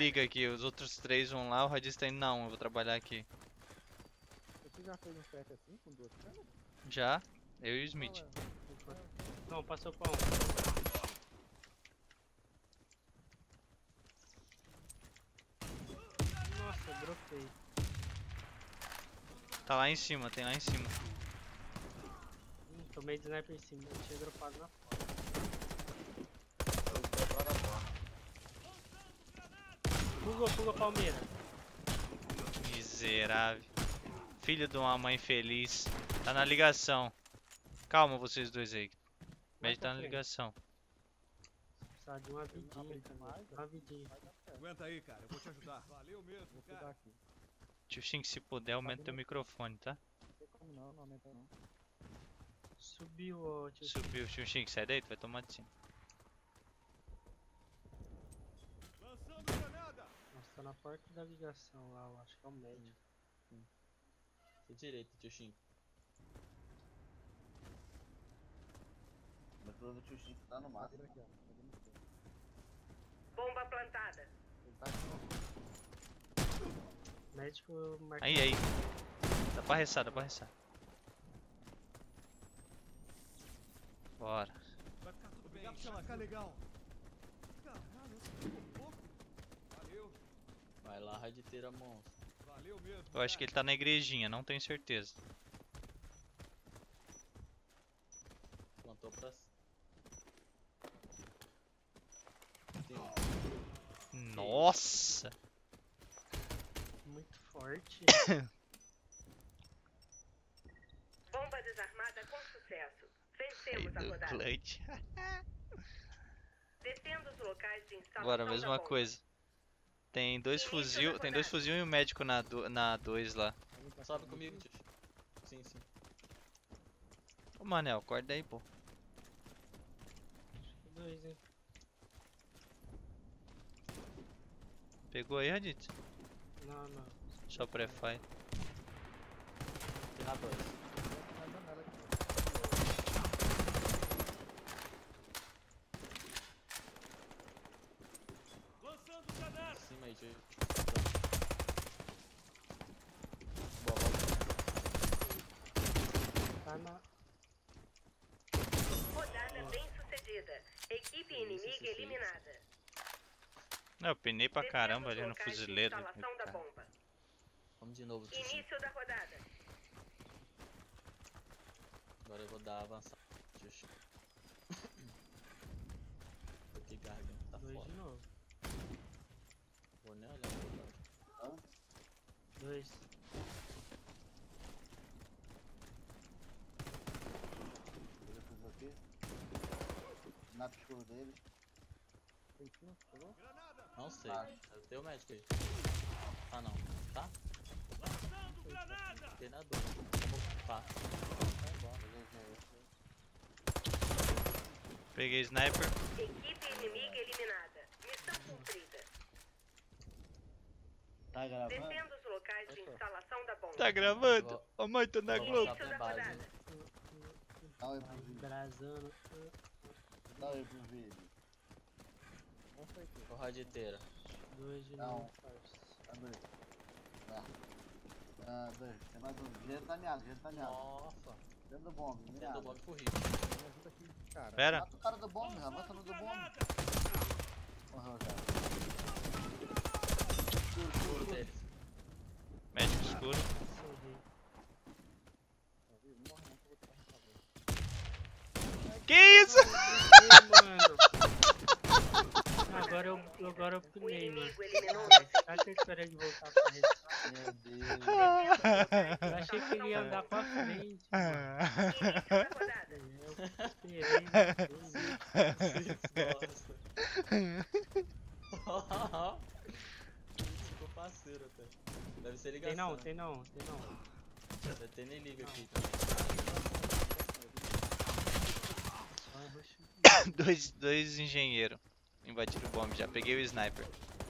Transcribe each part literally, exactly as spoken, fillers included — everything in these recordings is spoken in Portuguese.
fica aqui. Os outros três vão lá, o radista ainda não. Eu vou trabalhar aqui. Você já fez um set assim com duas câmeras? Já? Eu e o Smith. Não, passou pra um. Nossa, eu dropei. Tá lá em cima, tem lá em cima. Hum, tomei de sniper em cima, eu tinha dropado na porta. Fuga, fuga, Palmeira. Miserável. Filho de uma mãe feliz. Tá na ligação. Calma vocês dois aí. Médio tá na ligação. Precisava de uma vidinha também. Uma vidinha. Aguenta aí, cara, eu vou te ajudar. Valeu mesmo, cara. Tio Xing, se puder, aumenta teu microfone, tá? Não tem como não, não aumenta não. Subiu, ó, tio. Subiu, tio Xing, sai daí, tu vai tomar de cima. Lançando granada! Nossa, tá na porta da ligação lá, eu acho que é o médico. Tô direito, tio Shin. O metrô do tio Chico tá no máximo. Aqui, ó. Tá vendo aqui, Bomba plantada. ó. Ele tá aqui, Médico, eu marquei. Aí, aí. Dá pra ressar, dá pra ressar. Bora. Vai ficar tudo bem. Obrigado pela cá, legal. Caralho, você ficou pouco. Valeu, Vai lá, raditeira monstro. valeu mesmo. Eu acho que ele tá na igrejinha, não tenho certeza. Plantou pra cima. Tem um. Nossa! Muito forte. Bomba desarmada com sucesso. Aí Vencemos a do rodada. clutch. Defenda os locais de instalação Agora, da mesma bomba. coisa. Tem dois Início fuzil, da tem dois rodada. fuzil e um médico na do, na dois lá. Alguém tá Sobe aqui? comigo, tio Shin. Sim, sim. Ô Manel, acorda aí, pô. Dois, hein. Pegou aí, Raditz? Não, não. Só pré-fire. Tem na dois. Na janela aqui. Lançando granada! Em cima aí, tio. Boa, volta. Tá na. Rodada bem sucedida. Equipe inimiga isso, eliminada. Não, eu penei pra Defenda caramba os ali no locais de fuzileiro. instalação da Cara. bomba. Vamos de novo, tio Shin. Início da rodada. Agora eu vou dar avançada, tio Shin. Porque garganta tá Dois foda. de novo. Vou nem olhar pro lado. Dois. Eu fiz aqui. Na escuro dele. Tem cima, pegou? Não sei. Ah. Eu tenho o médico aí. Ah não. Tá? Lançando granada! Tem na dúvida. Vamos ocupar. Vai embora. Peguei sniper. Equipe inimiga eliminada. Missão cumprida. Tá gravando? Defenda os locais de instalação da bomba. Tá gravando? Vou- Ô mãe, tô na vou Globo. voltar Início pra da base. rodada. Dá um aí pro vídeo. Brasando. Dá um aí pro vídeo. Não foi aqui. Ô, raditeira. Dois de Não. novo, parça. Tá dois. Tá. Ah, dois. Tem mais um. Direito da minha, direito da minha. Nossa. Dentro do bombe, Dentro minha. do bombe pro rio. Me ajuda aqui, cara. Pera. Mata o cara do bombe, já. Mata no do bombe. Morreu já. Escuro deles. Médico escuro. Sorri. Tá vendo? Não morre não, que eu vou te arrancar, velho. Que isso? Ei, mano. Agora eu, agora eu O punei, mano. inimigo eliminou o Acho que eu esperei de voltar pra rede. Meu Deus. Eu achei que ele ia andar pra frente. Mano. Início da rodada. Eu esperei. Nossa. Ficou parceiro até. Deve ser ligação. Tem não, tem não, tem não. Deve ter nem liga aqui também. Ah, rush. dois, dois engenheiros invadiram o bombe. Já peguei o sniper.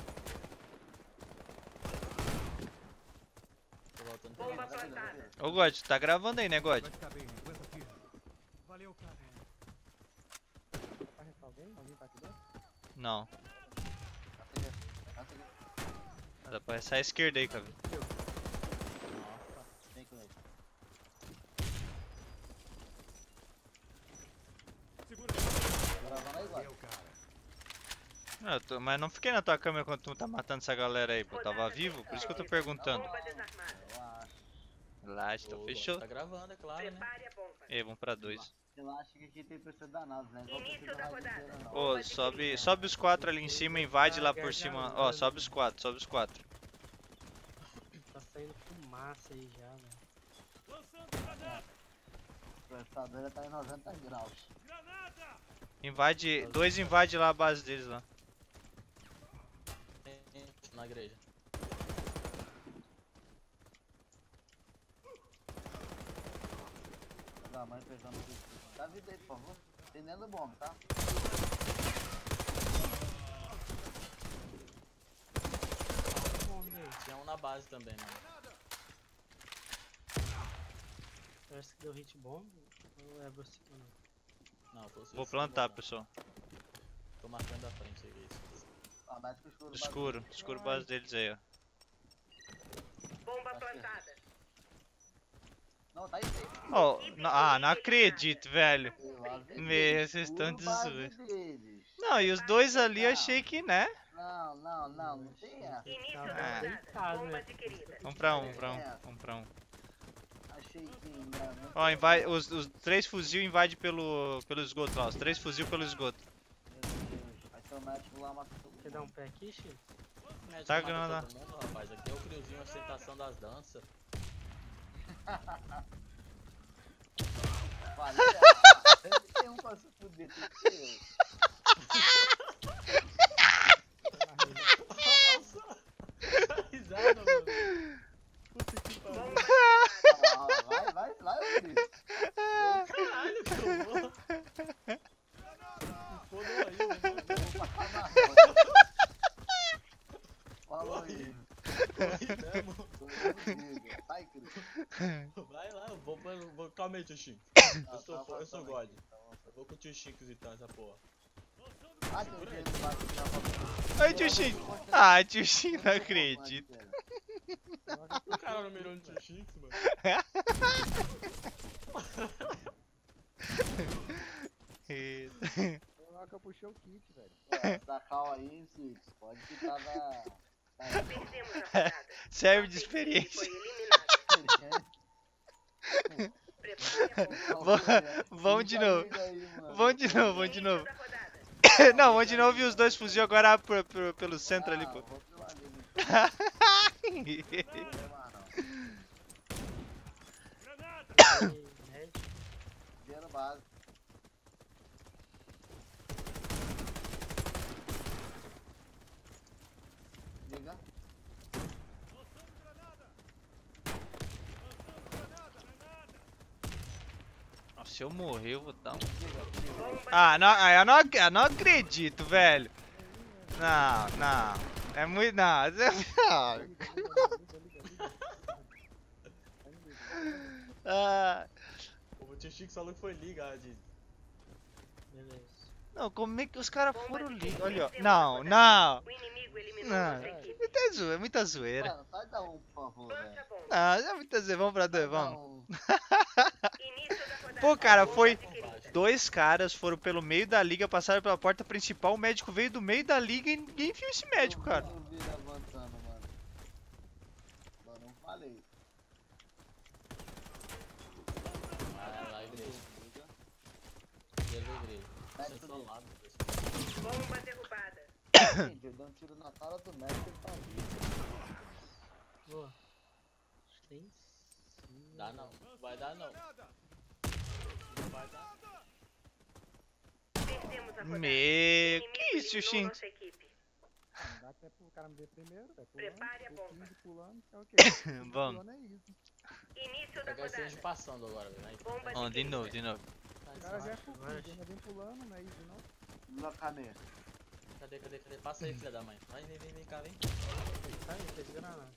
Tô voltando pra Bomba ele. plantada. Ô God, tá gravando aí, né God? Vai ficar bem, aguenta aqui. Valeu, cara. Vai arrestar alguém? Alguém tá aqui dentro? Não. Passa aqui. Dá pra essa esquerda aí, cara. Nossa. Vem com ele. Segura aí. Gravando aí, Vlad. Não, eu tô- mas não fiquei na tua câmera quando tu tá matando essa galera aí, pô. Tava vivo? Por isso que eu tô perguntando. Bomba desarmada. Relaxa. Relaxa, então Ô, fechou. Tá gravando, é claro, né? Prepare a bomba. E aí, vamos pra dois. Relaxa que aqui tem pessoa danada, né? Igual Início pessoa da da rádio rodada. inteira, não. Ô, sobe, sobe os quatro ali em cima, invade lá por cima. Ó, sobe os quatro, sobe os quatro. Tá saindo fumaça aí já, velho. Lançando granada. O processador já tá em noventa graus. Granada. Invade, dois invade lá a base deles lá. Tem- tem Na igreja. Da mãe pegando tudo. Dá vida aí, por favor. Tem dentro do bomba, tá? Tinha um na base também, mano. Parece que deu hit bomb. Ou é você? Ou não? Não, foi você. Vou que plantar, mandou. pessoal. Tô marcando da frente aí. Isso. Ah, bate com o escuro. bate Escuro, com o escuro base deles aí, ó. Bomba plantada. Não, tá aí, tem. Ó, não- ah, não acredito, velho. Eu avisei, Meu, vocês estão escuro base dezoando. deles. Não, e os dois ali eu achei que, né? Não, não, não, não tem essa. Início Tá da rodada. deitado, Bomba né? adquirida. Vamos pra um, pra um, vamos pra um. Achei que ainda não. Ó, invade, os, os três fuzil invade pelo, pelo esgoto lá, os três fuzil pelo esgoto. Meu Deus. Aí seu médico lá matou todo Quer dar um pé aqui, Chico? Médico Tá mata granada. todo mundo, rapaz. Aqui é o criozinho, a ostentação das danças. Valeu, ah, tem um pra se fuder, tem que ser eu. Nossa! Risada, mano. Puta que pariu. Ah, vai, vai, vai, eu grito. Caralho, que horror. Fodeu aí, mano. Vou passar na rua. Falou aí. Aí mesmo. Tô fudido. Sai, Cris. Vai lá, eu vou, vou, vou... Calma aí, tio Chico. Ah, Eu sou, tá eu sou passando God. aqui, tá bom. Eu vou com o tio Chico então, essa porra. Ah, tem um dinheiro embaixo aqui na foto. Ai, tio Chico. Ah, tio Chico, não acredito. O cara não mirou no tio Chico, mano. Coloca, eu puxei o kit, velho. Essa cal aí, Six, pode ficar da... da... Perdemos a rodada. Serve de Foi experiência. eliminado. Prepare a bomba. Vamos de novo. Vamos de novo, vamos de Início novo. da rodada. Não, vamos de novo e os dois fuzil agora pro, pro, pelo centro ali, pô. Vou pelo amigo, então. Não tem problema, não. Granada. Aí, médico. Dinheiro base. Liga. Lançando granada. Lançando granada. Granada. Nossa, se eu morrer, eu vou dar um. Bomba Ah, não, ah, eu não, ac- eu não acredito, velho. Não, não. É muito. Não. não. Liga, liga, liga, liga, liga. Aí não liga. Ah, O tio Chico falou que foi liga, de... Beleza. não, como é que os caras foram ligados? Olha, ó. Não, não. O inimigo eliminou Não. nossa equipe. Muita zoeira, é muita zoeira. Mano, sai da um, por favor, Plante velho. a bomba. Não, é muita zoeira. Vamos pra dois, Sai da vamos. um. Início da rodada. Pô, cara, Bomba foi- adquirida. Dois caras foram pelo meio da liga, passaram pela porta principal. O médico veio do meio da liga e ninguém viu esse médico, cara. Eu vi levantando, mano. Só não falei. Vai lá, igreja. Liga. Igreja, igreja. Médico Vocês estão dele. lá, Bomba derrubada. Gente, eu dei um tiro na cara do médico e ele tá vivo. Boa. Acho que tem sim. Dá não. Vai dar não. Granada. Não vai dar. Perdemos a rodada. Me... O Que inimigo isso, eliminou Shin? nossa equipe. Não dá até pro cara me ver primeiro, velho. Prepare a Pulando, bomba. o King pulando, é o quê? O Vamos. pulando é isso. Início da Pegar esse anjo rodada. passando agora, velho. Aí. Bomba Ó, de adquirida. novo, de novo. O cara já é full Vai. King, ainda vem pulando, não é isso não. Na cadeia. Cadê, cadê, cadê? Passa aí, filha da mãe. Vai, vem, vem, vem cá, vem. Tá aí, fez granada.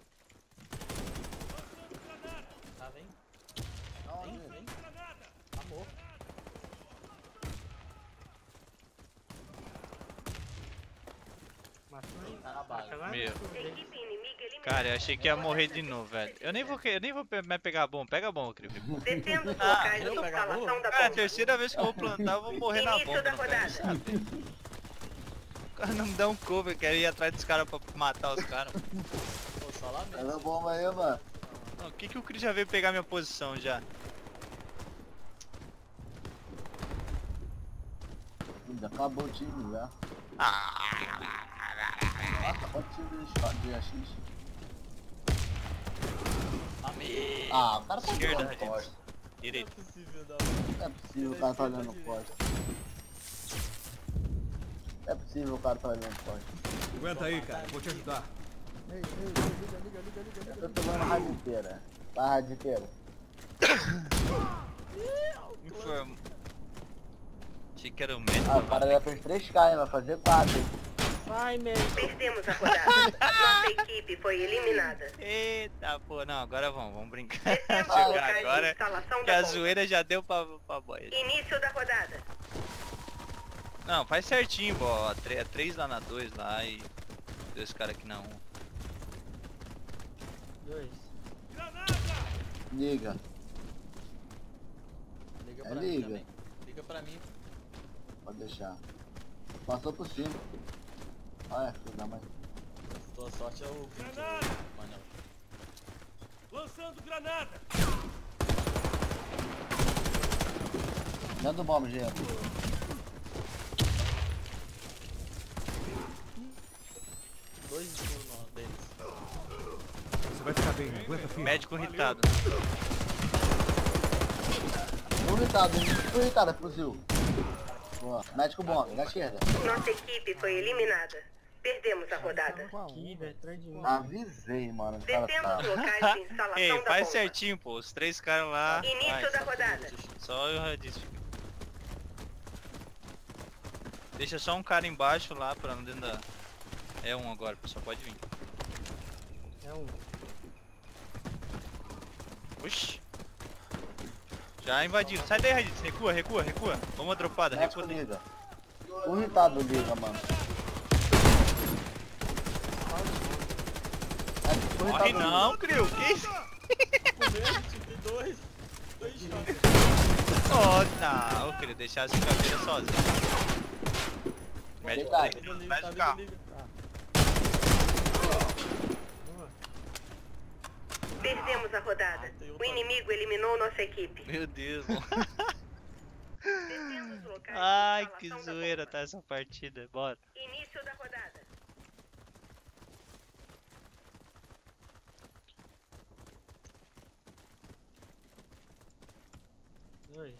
Tá, vem. Aonde? Vem, vem. Amor. Matou aí. Tá na baga. Tá lá? Meu. Equipe inimiga eliminada. Cara, eu achei que ia morrer de novo, velho. Eu nem vou, que- eu nem vou pe- mais pegar a bomba. Pega a bomba, Crio. Defenda os Ah, locais de eu pegar a bomba? instalação da Cara, é a bomba. terceira vez que eu vou plantar, eu vou morrer na Início bomba. da Não quero rodada. saber. O cara não me dá um cover, quero ir atrás dos caras pra matar os caras. Pô, só lá Pega a mesmo. bomba aí, mano. Não, o que que o Cris já veio pegar minha posição já? Já acabou o time já. Ah, Nossa, quanto time de shot de A X? Amigo. Ah, o cara tá Esquerda, olhando Raditz. forte. Não é Direito. possível, não. Não é possível o cara tá olhando forte. Não é possível o cara tá olhando forte. Aguenta aí, cara. Vou te ajudar. Ei, ei, ei, liga, liga, liga, liga, liga. Eu tô tomando rádio inteira. Vai rádio inteira. Informa. Achei que era o médico. Ah, o cara já fez três K, hein? Vai fazer quatro, hein? Vai, mesmo. Perdemos a rodada. Nossa equipe foi eliminada. Eita, pô, não, agora vamos, vamos brincar. Defenda os Jogar locais de agora instalação que a da bomba. zoeira já deu pra, pra boia. Início da rodada. Não, faz certinho, ó. É três lá na dois lá e dois caras aqui na um. Dois. Liga. Liga É pra mim liga. também. Liga pra mim. Pode deixar. Passou por cima. Olha, filho da mãe. Tua sorte é o vinte, Granada! o Manel. Lançando granada. Dentro do bomba, gente. Dois escuros no deles. Você vai ficar bem, aguenta firme. Médico irritado. Um irritado, hein? Um irritado, é fuzil. Boa. Médico bomba, da esquerda. Nossa equipe foi eliminada. Perdemos a rodada. Com a Aqui, um, velho, atrás de mim. Avisei, mano. Os caras Defenda tá. os locais de instalação Ei, da faz bomba. certinho, pô. Os três caras lá. Início vai, da rodada. só eu já disse. Deixa só um cara embaixo lá pra não dentro da. É um agora, pessoal, pode vir. É um. Oxi. Já invadiram. Sai daí, Raditz. Recua, recua, recua. Vamos a dropada, Médico recua daí. liga. O irritado liga, mano. Médico, o Morre irritado não, Crio. Que isso? Tem dois. Dois choques. Oh, não, eu queria deixar essa caveira sozinho. Médico, Deitado. liga, Liga, liga, faz tá, o liga, carro. liga. Perdemos a rodada. O inimigo eliminou nossa equipe. Meu Deus, mano. Defenda os locais de Ai, que instalação da zoeira bomba. tá essa partida. Bora. Início da rodada. Dois.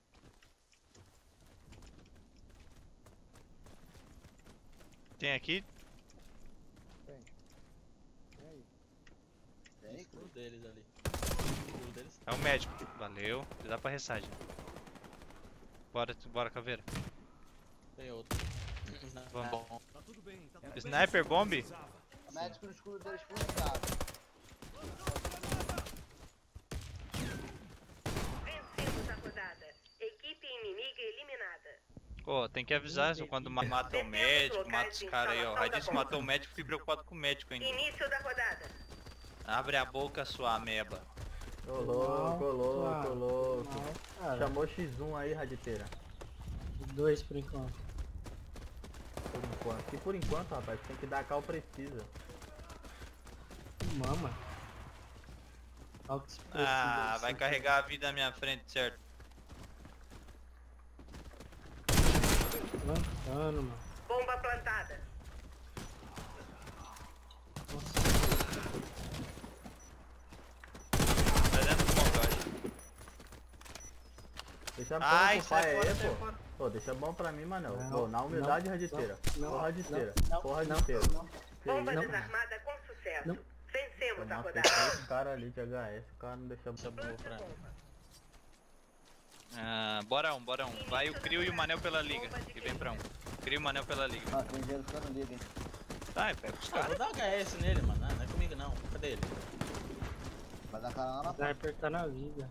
Tem aqui? Tem? Escuro deles ali. Escuro deles. É o médico. Valeu. Dá pra ressagem. Bora, bora, caveira. Tem outro. Vamos. Bom. Tá tudo bem. Tá tudo Sniper bomb? Médico no escuro deles foi irritado. Vencemos a rodada. Equipe inimiga eliminada. Pô, tem que avisar só quando ma- mata o médico, mata os caras aí, ó. Raditz matou o médico, fiquei preocupado com o médico ainda. Início da rodada. Abre a boca, sua ameba. Ô louco, ô louco, ô louco. Não, cara. Chamou X um aí, raditeira. Dois por enquanto. Por enquanto. E por enquanto, rapaz, tem que dar cal precisa. Mama. Alto explosivo, Ah, assim, vai cara. carregar a vida na minha frente, certo? Plantando, mano. Bomba plantada. Tá dentro do bomba, eu acho. Deixa bom Ai, pro sai pai fora, aí, sai pô. fora. Pô, deixa bom pra mim, mano. Não, Pô, na humildade, não, raditeira. não, Porra, raditeira. não, Porra, não, raditeira. não. Que Bomba isso, desarmada com sucesso. Não. Vencemos Eu a matei rodada. três caras ali de H S, o cara não deixa bom. Chamou pra mim. Ah, bora um, bora um. Vai o Crio e o Manel pela liga. E vem pra um. Crio e o Manel pela liga. Ah, tem dinheiro ficando liga, hein? Tá, é, pega os Ah, caras. vou dar H S nele, mano. Ah, não é comigo não. Cadê ele? Vai dar cara lá na porta. Sniper tá na vida.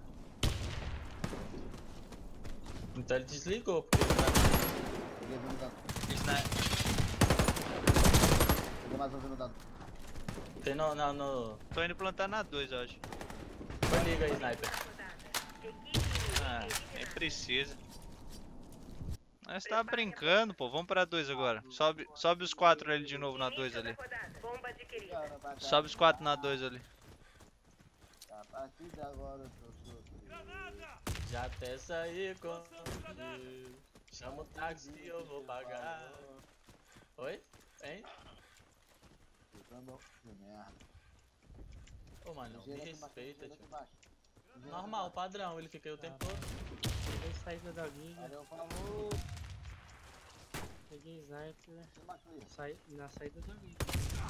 Então ele desligou, porque ele tá... Peguei vindo da... Sni- Tem mais um vindo da... Tem no, no, no... Tô indo plantar na dois, eu acho. Foi liga aí, sniper. Ah, nem precisa. Nós tá brincando, pô. Vamos pra dois agora. Sobe, sobe os quatro ali de novo na dois ali. Bomba adquirida. Cara, pra cá. Sobe os quatro na dois ali. A partir de agora eu tô sofrendo. Já até saí com... Chama o táxi e eu vou pagar. Oi? Hein? Ficando de merda. Ô, mano, me Ligeiro aqui embaixo, respeita, ligeiro aqui tio. embaixo. Ligeiro Normal, aqui padrão, ele fica aí o tempo todo. Peguei saída da guilda, embaixo. Valeu, falou. peguei sniper, Você matou ele. sai, na saída da guilda.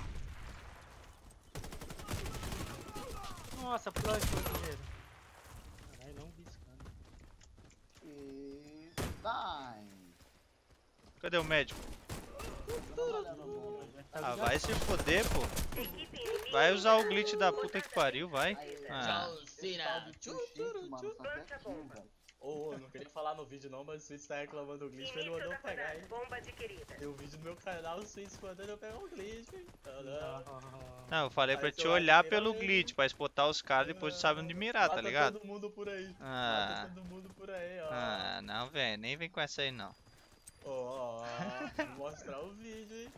Nossa, flash, meu guerreiro. Caralho, não vi esse cara. E... Dai. Cadê o médico? Tá Ah, ligado? vai se foder, pô. Equipe inimiga. Vai usar o glitch da puta que pariu, vai. Ah, Tchau, Cira. Tchu, tchu, Mano, tchu. só tem aquilo, velho. Ô, eu não queria falar no vídeo não, mas o Switch tá reclamando do glitch, ele Início mandou da pegar, rodada. hein. Bomba adquirida. Tem um vídeo no meu canal, o Switch mandando eu pegar um glitch, hein. Ah, não. não, eu falei pra Aí te seu olhar like pelo vira glitch, pra spotar os caras e depois tu sabe onde mirar, tá Mata ligado? todo mundo por aí. Ah. Mata todo mundo por aí, ó. Ah, não, velho, nem vem com essa aí não. Ó, ó, ó. Vou mostrar o vídeo, hein.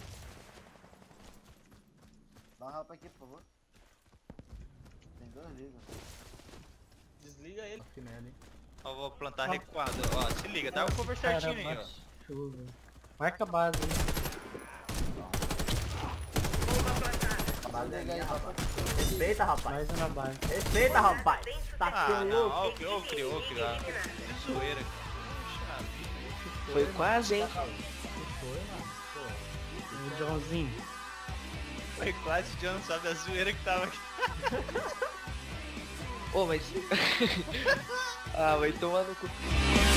Dá um rapa aqui, por favor. Tem dois ligas. Desliga ele. Acho que merda, hein? Ó, vou plantar recuado, ó, se liga, dá o cover certinho aí, ó. Chuva. Marca a base, hein? Bomba plantada. Liga aí, rapa. Respeita, rapaz. Mais um na base. Respeita, rapaz. Tá Ah, ficando não, louco. ó, o que, ó, o que, ó, o que, ó. Que zoeira. Puxa vida. Foi quase, hein? O Joãozinho. Foi quase, o John não sabe a zoeira que tava aqui. Ô, mas. Ah, vai tomar no cu.